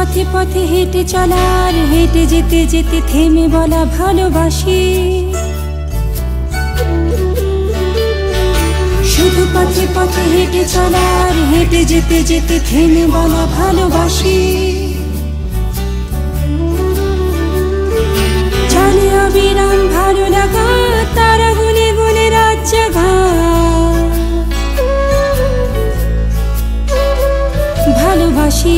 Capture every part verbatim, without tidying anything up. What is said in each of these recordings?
পথে পথে হেঁটে চলার, হেঁটে যেতে যেতে থেমে বলা ভালোবাসি। শুধু পথে পথে হেঁটে চলার, হেঁটে যেতে যেতে থেমে বলা ভালোবাসি। চলে অবিরাম ভালো লাগা, তারা গুনে গুনে রাত জাগা। ভালোবাসি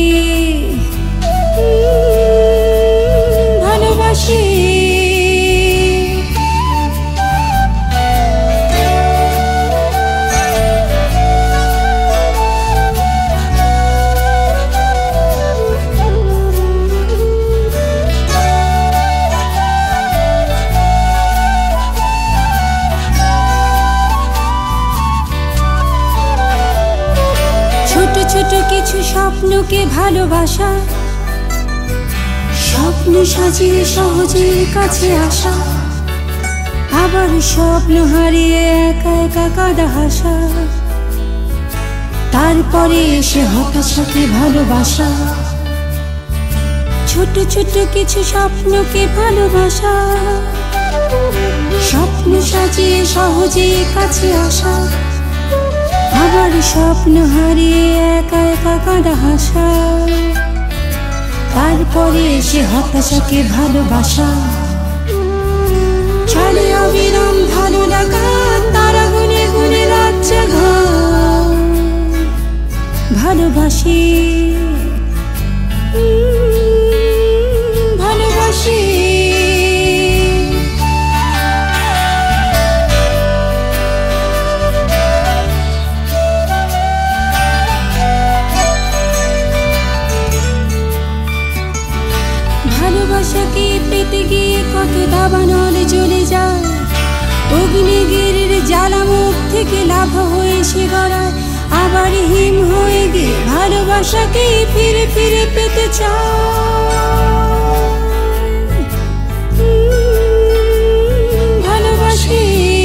ভালোবাসি ছোট কিছু স্বপ্নকে ভালোবাসা, স্বপ্ন সাজিয়ে সহজে কাছে আসা, আবার স্বপ্ন হারিয়ে একা একা কাঁদা হাসা, তারপরে এসে হতাশাকে ভালোবাসা। ছোট ছোট কিছু স্বপ্নকে ভালোবাসা, স্বপ্ন সাজিয়ে সহজে কাছে আসা, আবার স্বপ্ন হারিয়ে একা একা কাঁদা হাসা, তারপরে এসে হতাশাকে ভালোবাসা। চলে অবিরাম ভালো লাগা, তারা গুনে গুনে রাত জাগা। ভালোবাসি ভালোবাসি ভালোবাসাকে পেতে গিয়ে কত দাবানল জ্বলে যায়, অগ্নিগিরির জ্বালা মুখ থেকে লাভা হয়ে সে গড়ায়, আবার হিম হয়ে গিয়ে ভালোবাসাকে ফিরে ফিরে পেতে চায়। ভালোবাসি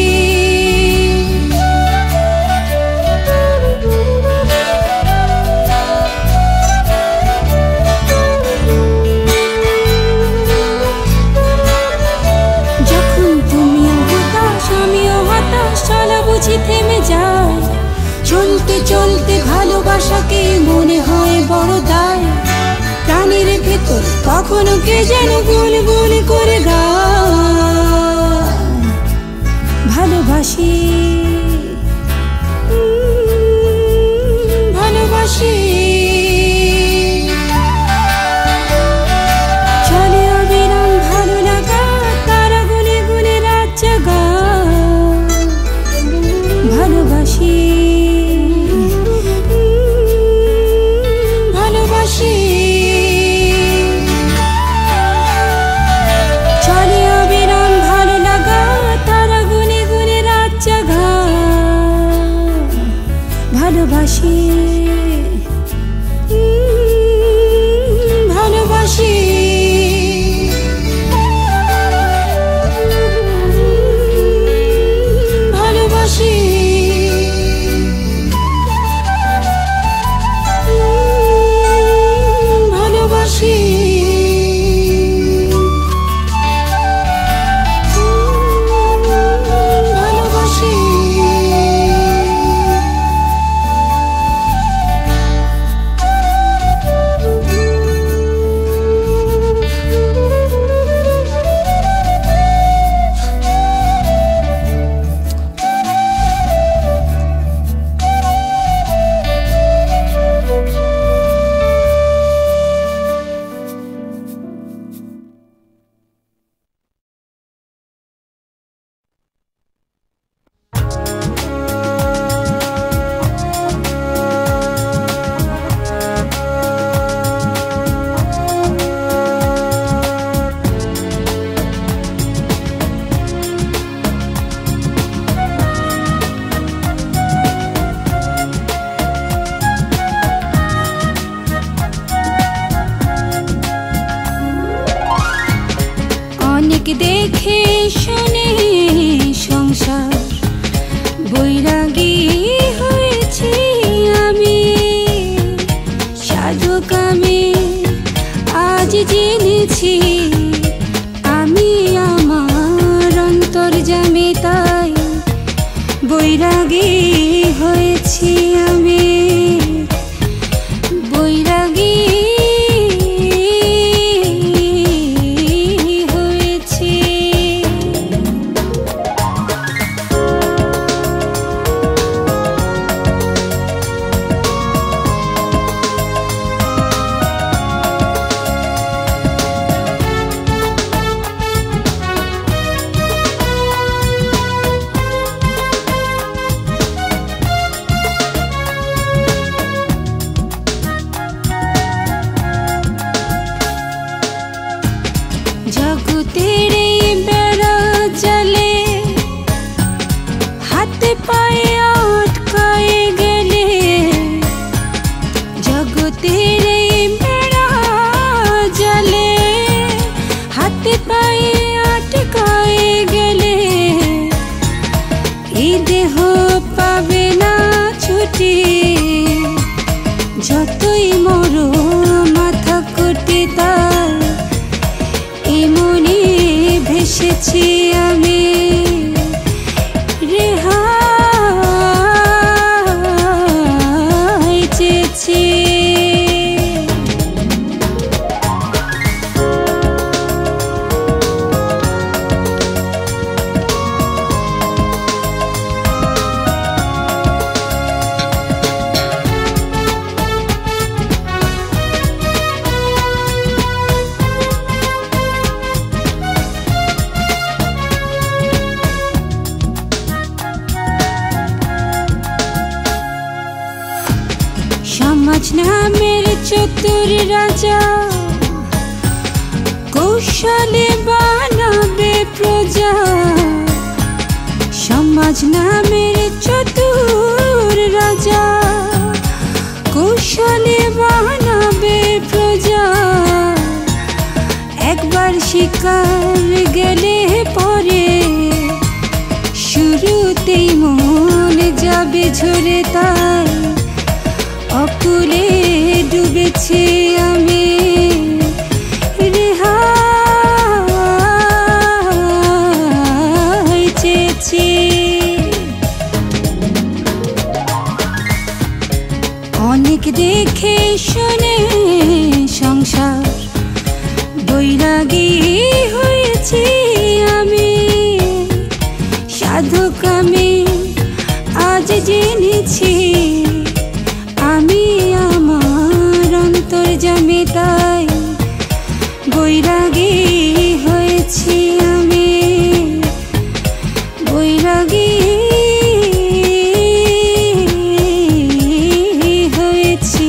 চলা বুঝি থেমে যায়, চলতে চলতে ভালোবাসাকে মনে হয় বড় দায়। প্রাণের ভেতর কখনো কে যেন গুল গুল করে গায়। ভালোবাসি ভালোবাসি চলে অবিরাম ভালো লাগা, তারা গুনে গুনে রাত জাগা। ভালোবাসি ভালোবাসি চলে অবিরাম ভালো লাগা, তারা গুনে গুনে রাত জাগা। ভালোবাসি ভালোবাসি ভালোবাসি দেখে শুনে সংসার বৈরাগী হয়েছি আমি, সাধক আমি এসেছি আমি আমার অন্তর্যামী, তাই বৈরাগী হয়েছি আমি, বৈরাগী হয়েছি। জগতের এই বেড়া জালে হাতে পায়ে আটকায়ে গেলে, জগতের এই বেড়া জালে হাতে পায়ে আটকায়ে গেলে, এই দেহ পাবে না ছুটি, যতই মরো মাথা কুটি তার মনে ভেসেছি আমি, রেহাই চেয়েছি। সমাজ নামের চতুর রাজা কৌশলে বানাবে প্রজা, সমাজ নামের চতুর রাজা কৌশলে বানাবে প্রজা, একবার শিকার গেলে পরে শুরুতেই মন যাবে ঝরে, তাই অকুলে ডুবেছি আমি, রেহাই চেয়েছি। অনেক দেখে শুনে সংসার বৈরাগী হয়েছি আমি, সাধক আমি আজ জেনেছি আমি আমার অন্তর্যামী, তাই বৈরাগী হয়েছি আমি, বৈরাগী হয়েছি।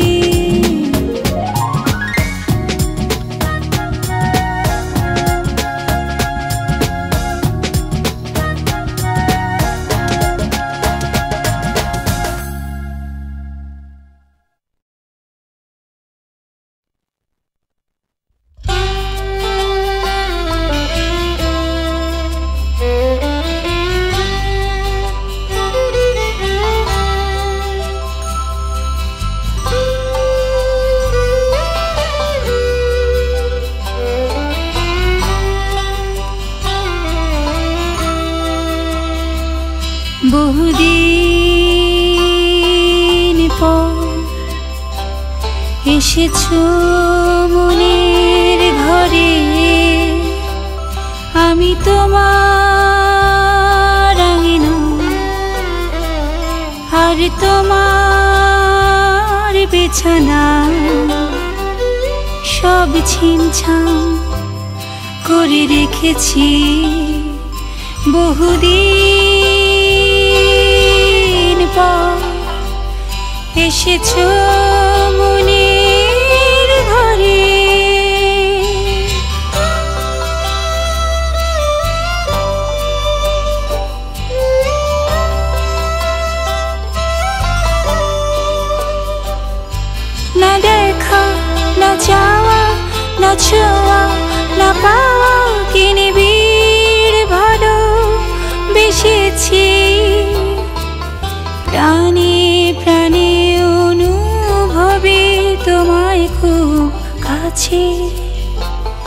বহুদিন পর এসেছো মনের ঘরে, আমি তোমার আঙিনা আর তোমার বিছানা সব ছিমছাম করে রেখেছি, বহুদিন পর এসেছো মনের ঘরে। না দেখা না চাওয়া না ছোঁয়া না পাওয়া কিনে বীর ভালো বেসেছি, প্রাণে প্রাণে অনুভবে তোমায় খুব কাছে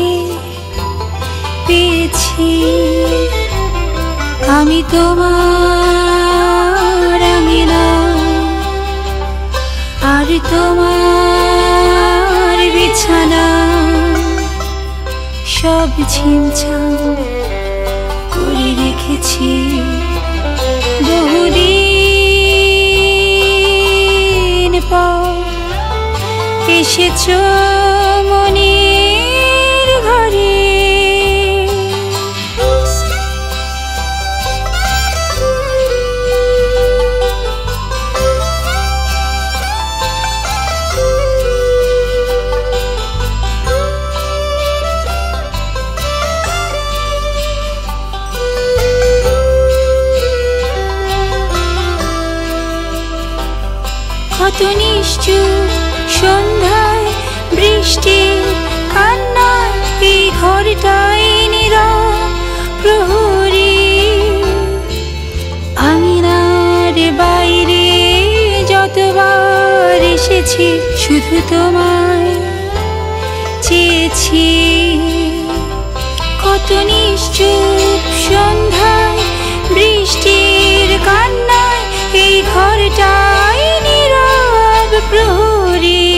পেয়েছি আমি তোমার আঙিনা আর তোমার বিছানা সব ছিমছাম করে রেখেছি বহুদিন পর এসেছো মনের ঘরে কত নিশ্চুপ সন্ধ্যায় বৃষ্টির কান্নায় এই ঘরটাই নীরব প্রহরী আঙিনার বাইরে যতবার এসেছি শুধু তোমায় চেয়েছি কত নিশ্চুপ সন্ধ্যায় বৃষ্টির কান্নায় এই ঘরটাই প্রহরী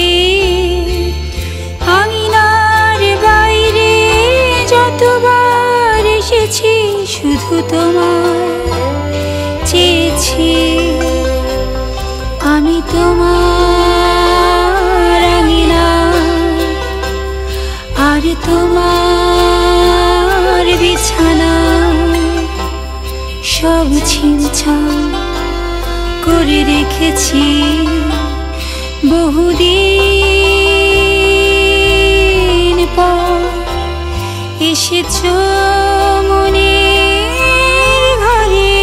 আঙিনার বাইরে যতবার এসেছি শুধু তোমায় চেয়েছি আমি তোমার আঙিনা আর তোমার বিছানা সব ছিমছাম করে রেখেছি বহুদিন পর এসেছো মনের ঘরে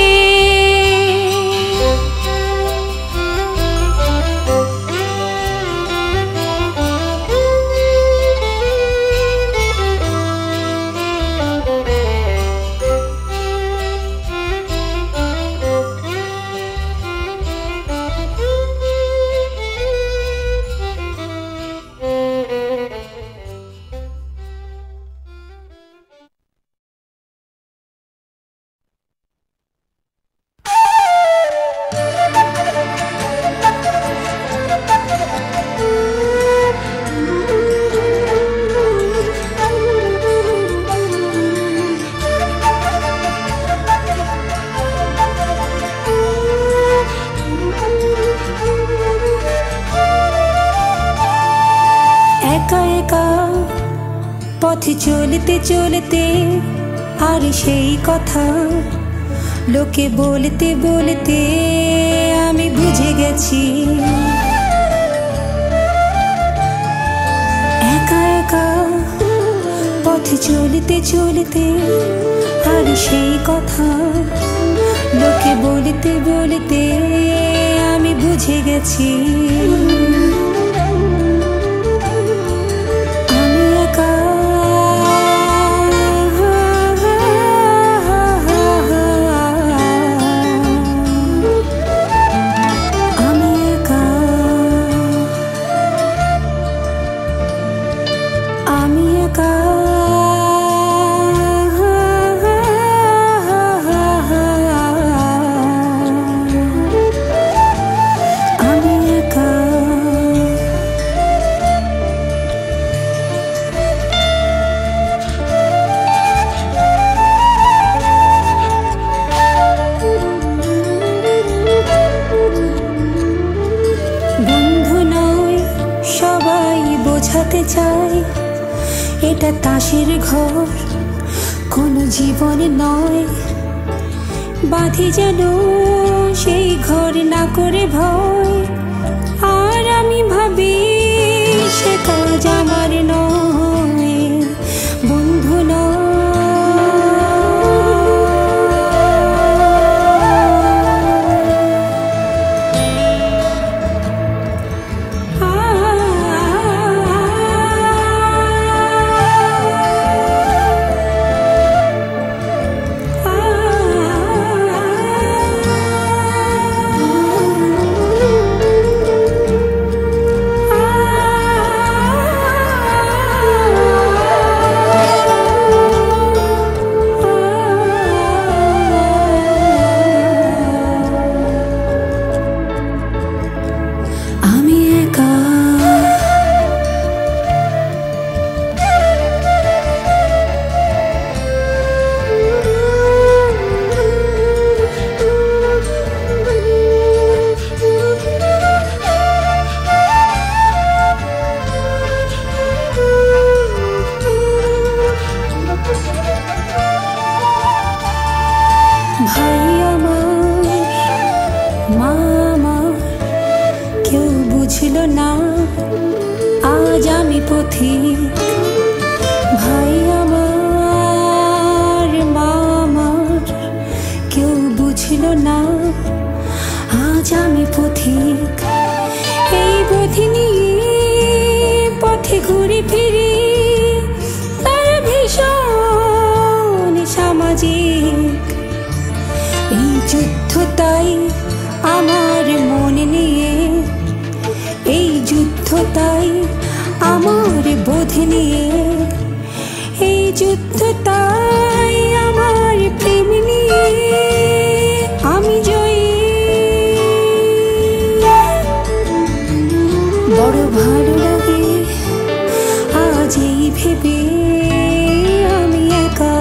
পথে চলতে চলতে আর সেই কথা লোকে বলতে বলতে আমি বুঝে গেছি একা একা পথে চলতে চলতে আর সেই কথা লোকে বলতে বলতে আমি বুঝে গেছি চাই এটা তাসের ঘর কোনো জীবন নয় বাঁধি যেন সেই ঘর না করে ভয় আর আমি ভাবি সে কাজ আমার নয় বন্ধু নয় সামাজিক এই যুদ্ধ তাই আমার মনে নিয়ে, এই যুদ্ধ তাই আমার বোধ নিয়ে, এই যুদ্ধ তাই আমার প্রেম নিয়ে। আমি জয়ী, বড় ভালো লাগে আজ এই ভেবে আমি একা,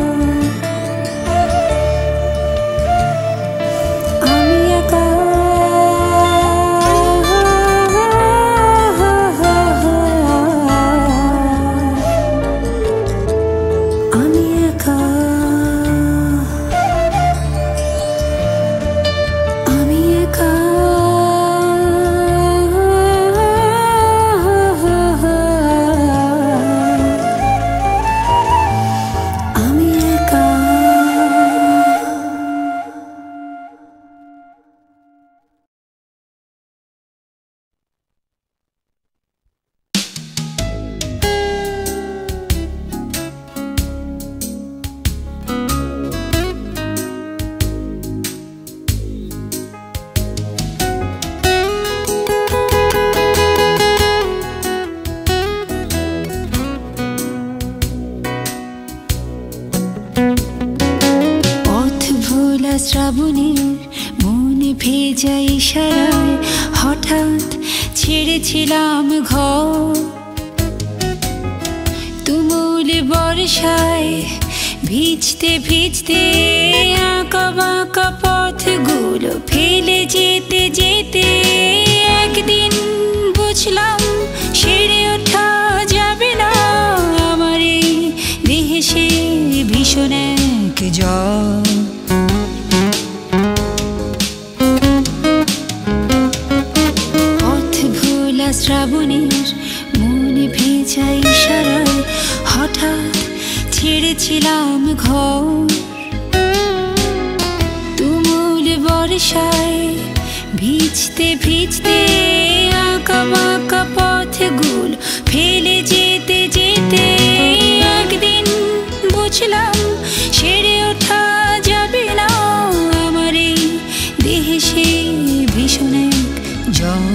আমি একা। আমি একা, আমি একা। শ্রাবণের মনে ভেজা ইশারায় হঠাৎ ছেড়েছিলাম ঘর, তুমুল বর্ষায় ভিজতে ভিজতে আঁকা বাঁকা পথগুলো ফেলে যেতে যেতে একদিন বুঝলাম সেরে ওঠা যাবে না আমার এই দেহে সে ভীষণ এক জ্বর। শ্রাবণের মনে ভেজা ইশারায় হঠাৎ ছেড়েছিলাম ঘর, তুমুল বর্ষায় ভিজতে ভিজতে আঁকা বাঁকা পথগুলো ফেলে যেতে যেতে একদিন বুঝলাম সেরে ওঠা যাবে না আমার এই দেহে সে ভীষণ এক জ্বর।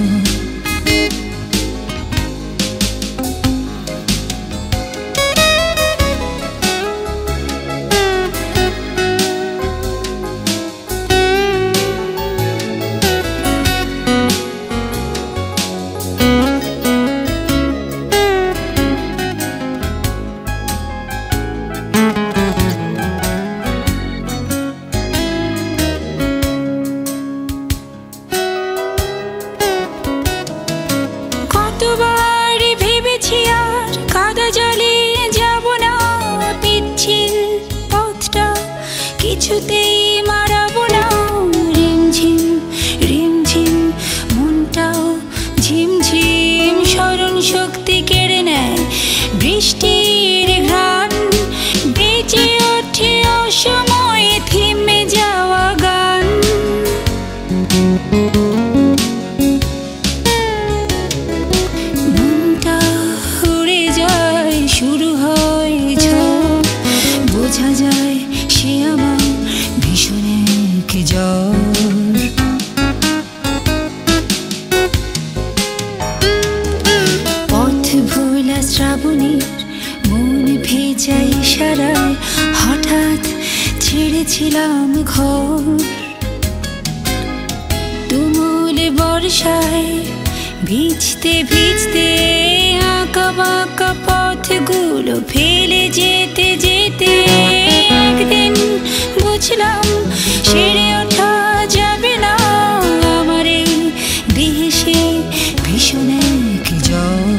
কিছুতেই মারাবো না রিমঝিম রিমঝিম মনটাও ঝিমঝিম স্মরণ শক্তি কেড়ে নেয় বৃষ্টির ঘ্রাণ, বেঁচে ওঠে অসময়ে থেমে যাওয়া গান। মনটা উড়ে যায় শুরু হয় ঝড়, বোঝা যায় সে আমার ভীষণ এক জ্বর। পথ ভোলা শ্রাবণের মন ভেজা ইশারায় হঠাৎ ছেড়েছিলাম ঘর, তুমুল বর্ষায় ভিজতে ভিজতে আঁকা বাঁকা পথগুলো ফেলে যেতে যেতে একদিন বুঝলাম সেরে ওঠা যাবে না আমার এই দেহে সে ভীষণ এক জ্বর।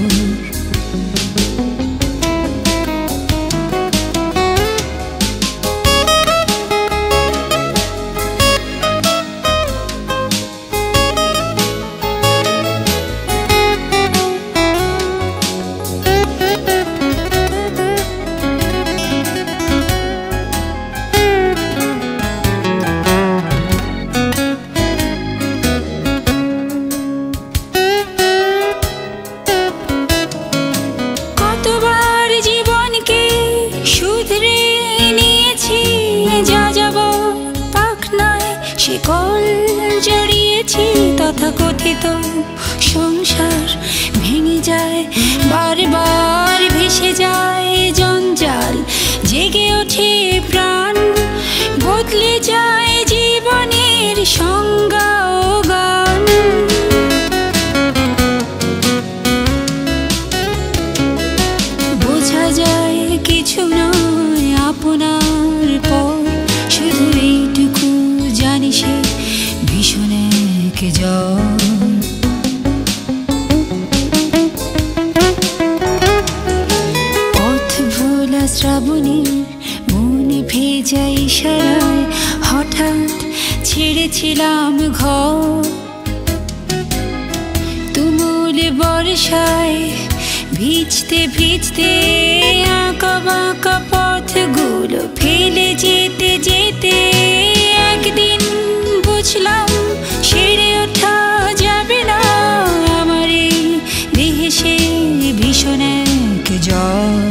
গড়েছি তথাকথিত সংসার ভেঙে যায়, বারবার ভেসে যায় জঞ্জাল, জেগে ওঠে প্রাণ, বদলে যায় জীবনের সংজ্ঞা ও গান। বোঝা যায় কিছু নয় আপনার পর, শুধু এইটুকু জানি সে ভীষণ এক জ্বর। পথ ভোলা শ্রাবণীর মনে ভেজা ইশারায় হঠাৎ ছেড়েছিলাম ঘর, তুমুল বর্ষায় ভিজতে ভিজতে আঁকা বাঁকা পথগুলো ফেলে যেতে যেতে একদিন বুঝলাম সেরে ওঠা যাবে না আমার এই দেহে সে ভীষণ এক জ্বর।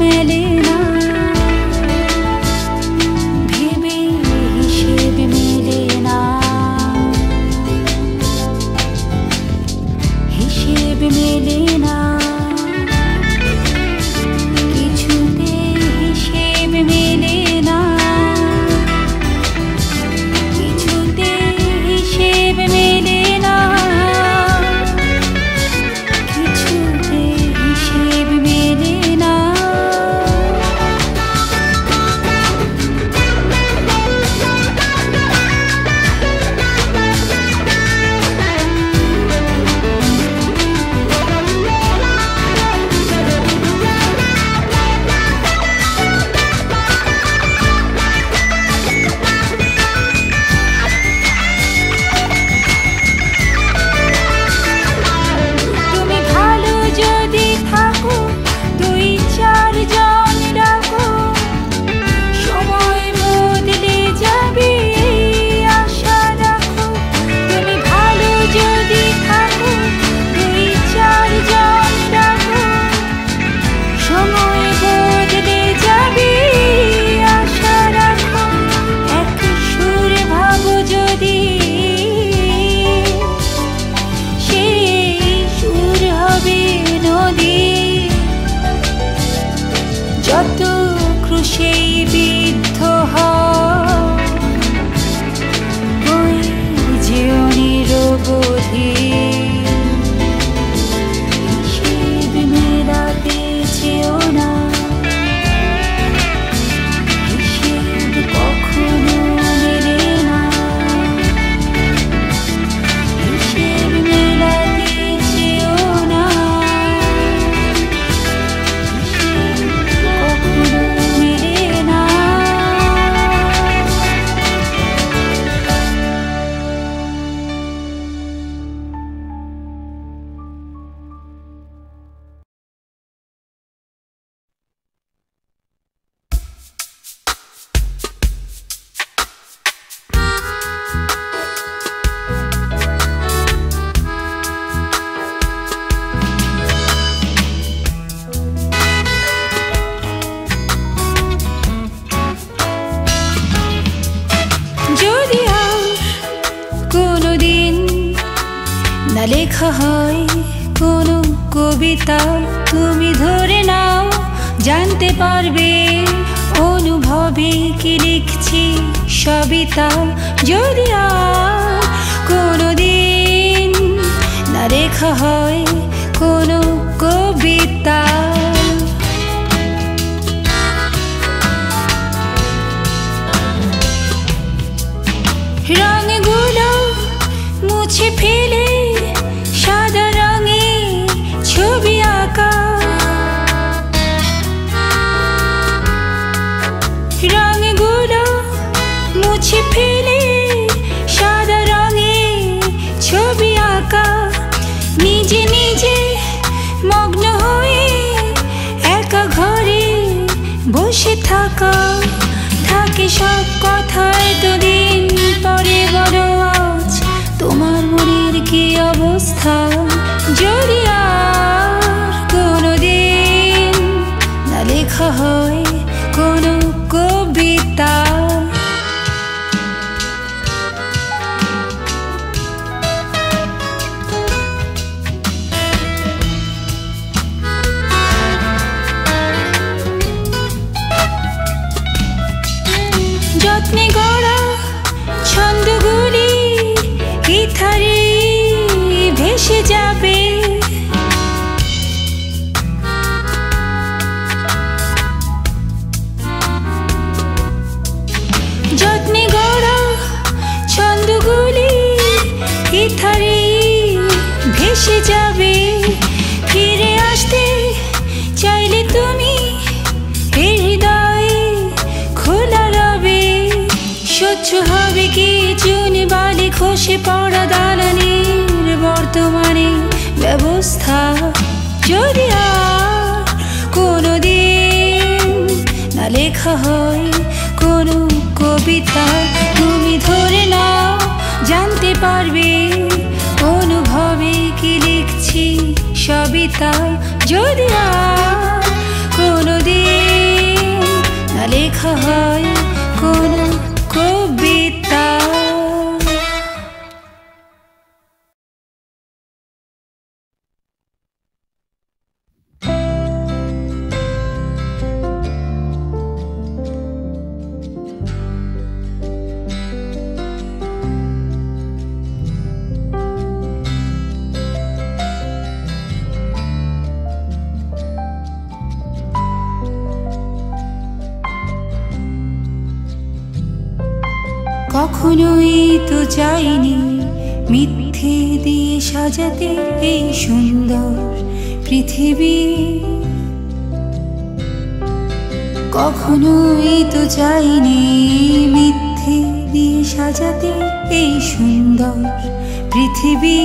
ভেবে হিসেবে মেলে না লেখা হয় কোনো কবিতা, তুমি ধরে নাও জানতে পারবে অনুভবে কি লিখছি সবিতা। যদি আর কোনোদিন না লেখা হয় কোনো কবিতা। রঙগুলো মুছে ফেলে সাদা রঙে ছবি আঁকা, রঙগুলো মুছে ফেলে সাদা রঙে ছবি আঁকা। নিজে নিজে মগ্ন হয়ে একা ঘরে বসে থাকা, থাকে সব কথায় দুদিন পরে বড় আজ তোমার মনের কি অবস্থা। যদি আর কোনোদিন না লেখা হয় কোনো কবিতা। যত্নে গড়া ছন্দগুলি ইথারে ভেসে যাবে, যত্নে গড়া ছন্দগুলি ইথারে ভেসে যাবে। ফিরে আসতে চাইলে তুমি হৃদয়ে খোলা রবে, সহ্য হবে কি চুন বালি খসে পড়া দালানের বর্তমানে ব্যবস্থা। যদি আর কোনোদিন না লেখা হয় কোনো কবিতা, তুমি ধরে নাও জানতে পারবে অনুভবে কি লিখছি সবিতা। যদি আর কোনোদিন না লেখা হয় কোনো কবিতা। কখনোই তো চাইনি মিথ্যে দিয়ে সাজাতে এই সুন্দর পৃথিবী, কখনোই তো চাইনি মিথ্যে দিয়ে সাজাতে এই সুন্দর পৃথিবী।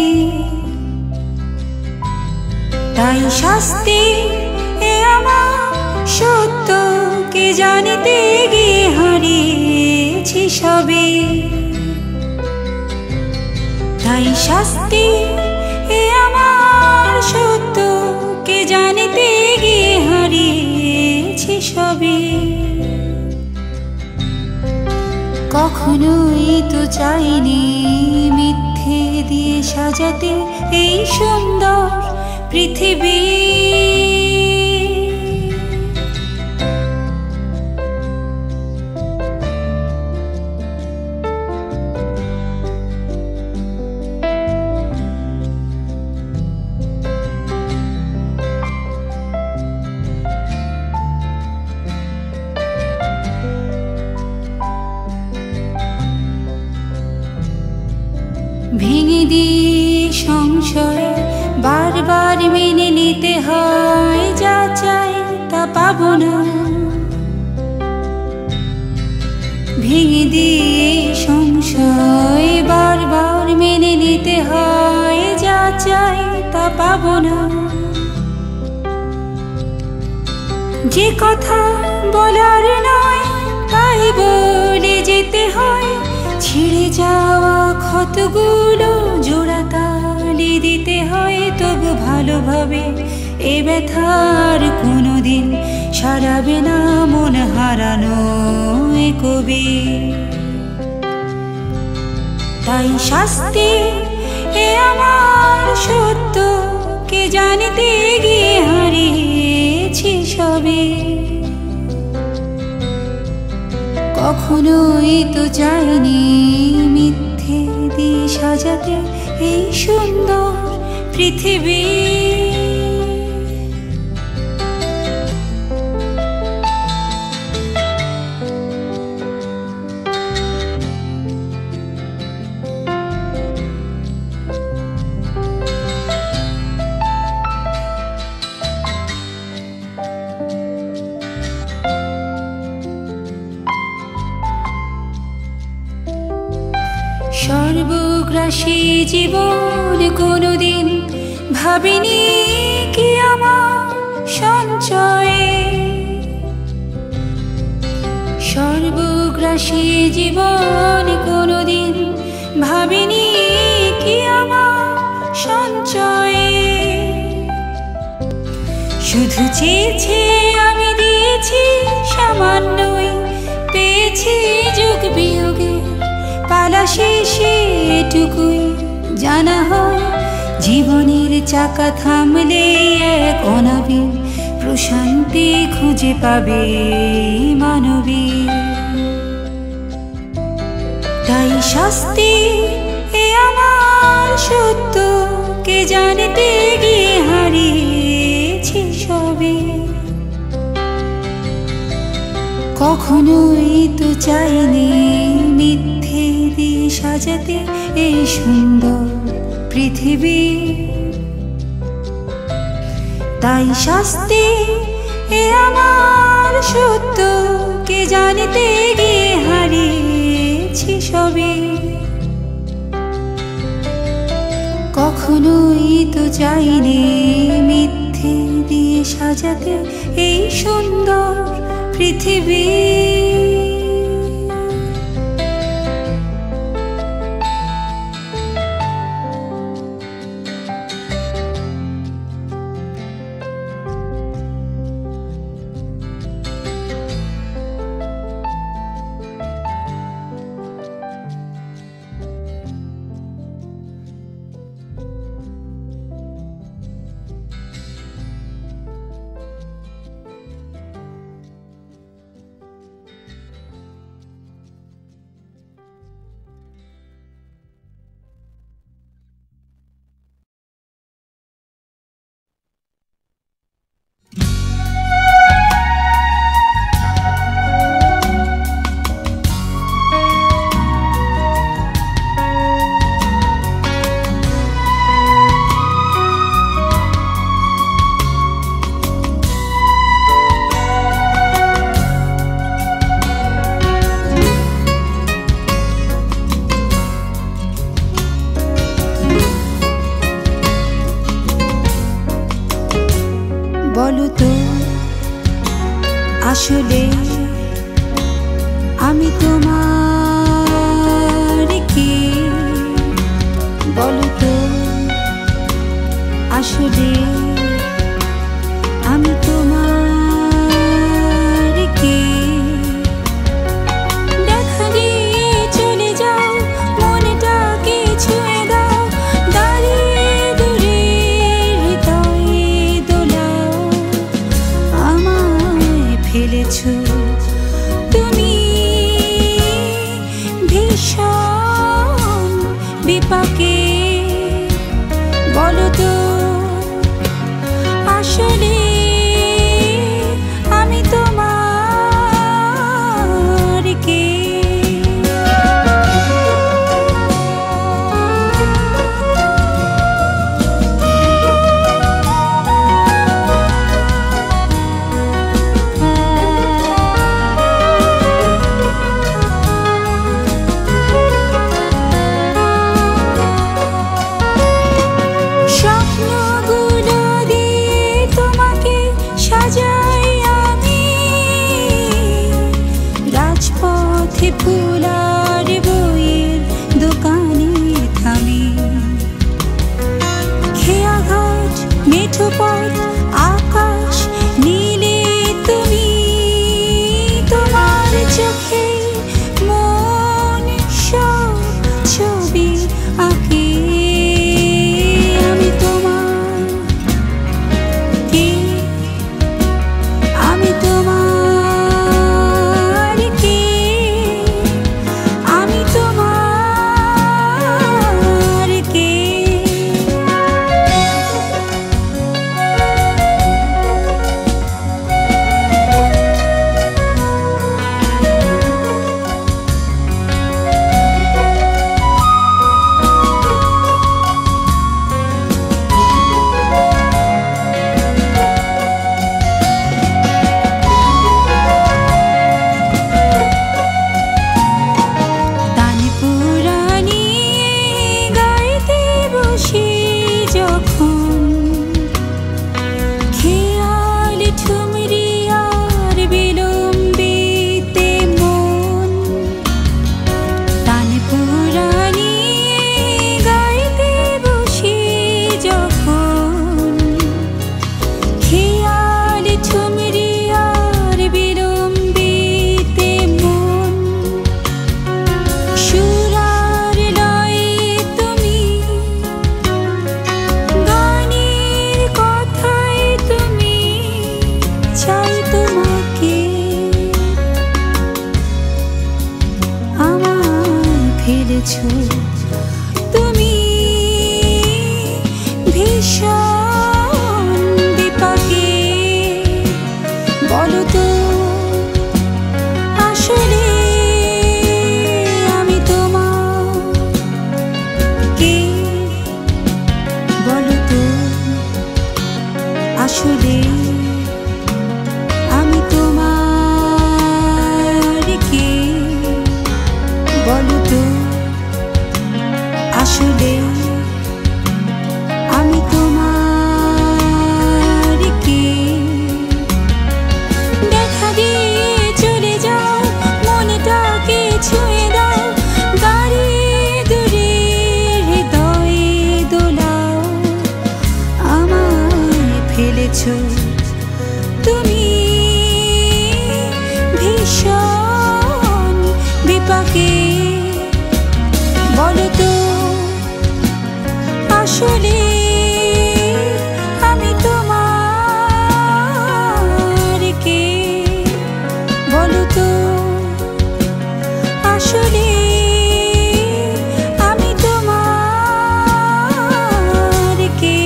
তাই শাস্তি এ আমার সত্যকে জানিতে গিয়ে হারিয়েছি সবে। তাই শাস্তি এ আমার সত্যকে জানিতে গিয়ে হারিয়েছি সবে। কখনোই তো চাইনি মিথ্যে দিয়ে সাজাতে এই সুন্দর পৃথিবী। ভেঙে দিয়ে সংশয় বারবার মেনে নিতে হয়, যা চাই তা পাবো না। ভেঙে দিয়ে সংশয় বারবার মেনে নিতে হয়, যা চাই তা পাবো না। যে কথা বলার নয় তাই বলে যেতে হয়, ছিঁড়ে যাওয়া ক্ষতগুলো জোড়া তালি দিতে হয়। তবু ভালোভাবে এ ব্যথার কোনোদিন সারাবে না মন হারানো এ কবি। তাই শাস্তি এ আমার সত্য কে জানতে গিয়ে হারিয়েছি সবে। কখনোই তো চাইনি মিথ্যে দিয়ে সাজাতে এই সুন্দর পৃথিবী। সর্বগ্রাসী জীবন কোনোদিন ভাবিনি কি আমার সঞ্চয়ে। সর্বগ্রাসী জীবন কোনোদিন ভাবিনি কি আমার সঞ্চয়ে। শুধু চেয়েছি আমি দিয়েছি সামান্যই, পেয়েছি যুগ বিয়োগে পালা শেষে এটুকুই জানা হয় জীবনের চাকা থামলে এক অনাবিল প্রশান্তি খুঁজে পাবে মানবী। তাই শাস্তি এ আমার সত্য কে জানতে গিয়ে হারিয়েছি সবে। কখনোই তো চাইনি মিথ্যে দিয়ে সাজাতে এই সুন্দর পৃথিবী। তাই শাস্তি এ আমার সত্য কে জানতে গিয়ে হারিয়েছি সবে। কখনোই তো চাইনি মিথ্যে দিয়ে সাজাতে এই সুন্দর পৃথিবী। বলো তো আসলে আমি তোমার কি? বলো তো আসলে আমি তোমার কি? দেখা দিয়ে চলে যাও, মনটাকে ছুঁয়ে দাও, দাঁড়িয়ে দূরে হৃদয়ে দোলাও। আমায় ফেলেছো তুমি ভীষণ বিপাকে। বলো তো আসলে আমি তোমার কে? ফুলার বইয়ের দোকানে থামি, খেয়াঘাট মেঠো পথ আকাশ নীলে তুমি। তোমার চোখে মন সব ছবি আঁকে ফেলেছো তুমি ভীষণ বিপাকে। বলো তো আসলে আমি তোমার কে? বলো তো আসলে আমি তোমার কে? বলো তো আসলে আমি তোমার কে? দেখা দিয়ে চলে যাও, মনটাকে ছুঁয়ে দাও, দাঁড়িয়ে দূরে হৃদয়ে দোলাও। আমায় ফেলেছো তুমি ভীষণ বিপাকে। বলো তো আসলে আমি তোমার কে? বলো তো আসলে আমি তোমার কে?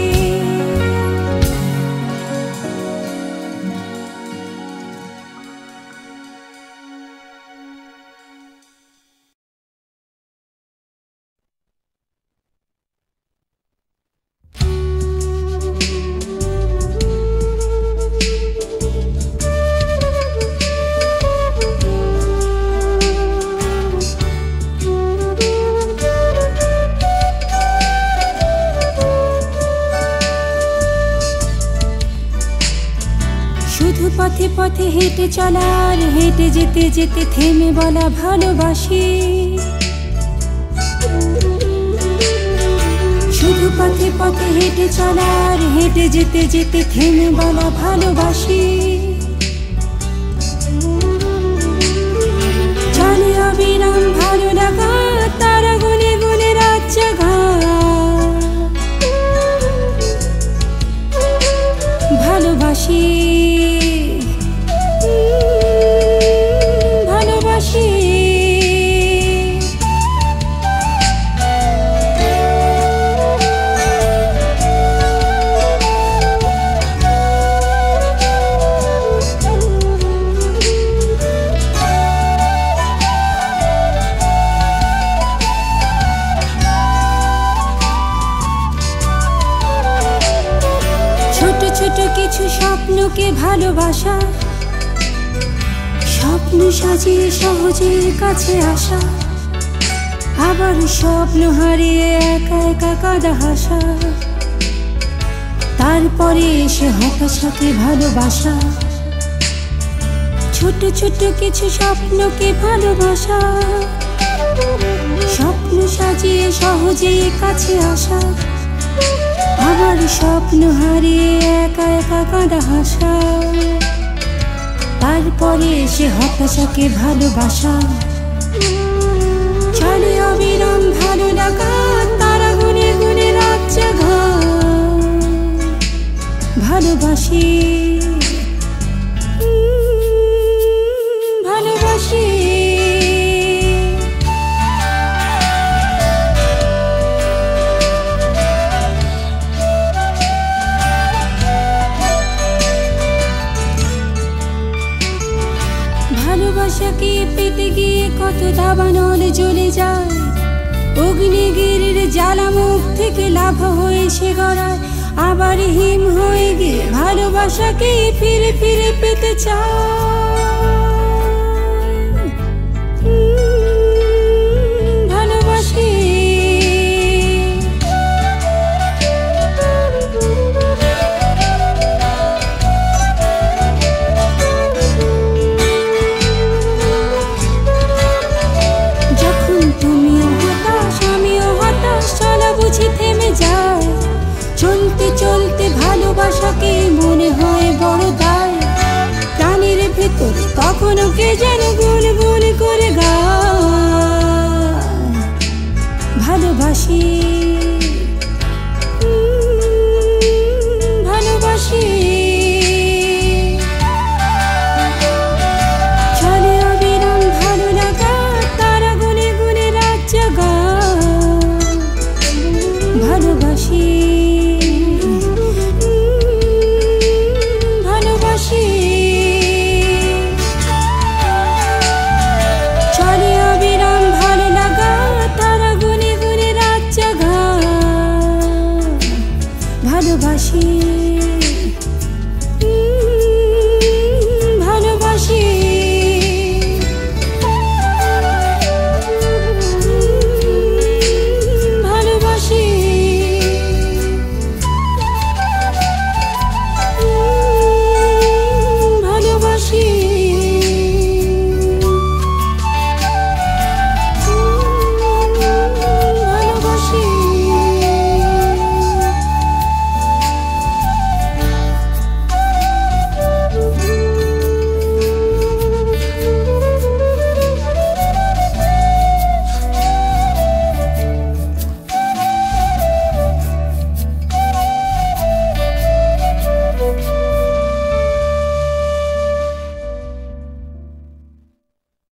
শুধু পথে পথে হেঁটে চলার, হেঁটে যেতে যেতে থেমে বলা ভালোবাসি। শুধু পথে পথে হেঁটে চলার, হেঁটে যেতে যেতে থেমে বলা ভালোবাসি। চলে অবিরাম ভালো লাগা, তারা গুনে গুনে রাত জাগা। ভালোবাসি ভালোবাসি ছোট ছোট কিছু স্বপ্নকে ভালোবাসা, স্বপ্ন সাজিয়ে সহজে কাছে আসা, আবার স্বপ্ন হারিয়ে একা একা কাঁদা হাসা। তারপরে এসে হতাশাকে ভালোবাসা। ছোট ছোট কিছু স্বপ্নকে ভালোবাসা, স্বপ্ন সাজিয়ে সহজে কাছে আসা, আবার স্বপ্ন হারিয়ে একা একা কাঁদা হাসা। তারপরে এসে হতাশাকে ভালোবাসা। চলে অবিরাম ভালো লাগা, তারা গুনে গুনে রাত জাগা। ভালোবাসি ভালোবাসি ভালোবাসাকে পেতে গিয়ে কত দাবানল জ্বলে যায়। অগ্নিগিরির জ্বালা মুখ থেকে লাভা হয়ে সে গড়ায়, আবার হিম হয়ে গিয়ে ভালোবাসাকে ফিরে ফিরে পেতে চায়। ভালোবাসি বুঝি থেমে যায়। চলতে চলতে ভালোবাসাকে মনে হয় বড় দায়। প্রাণের ভেতর কখনো কে যেন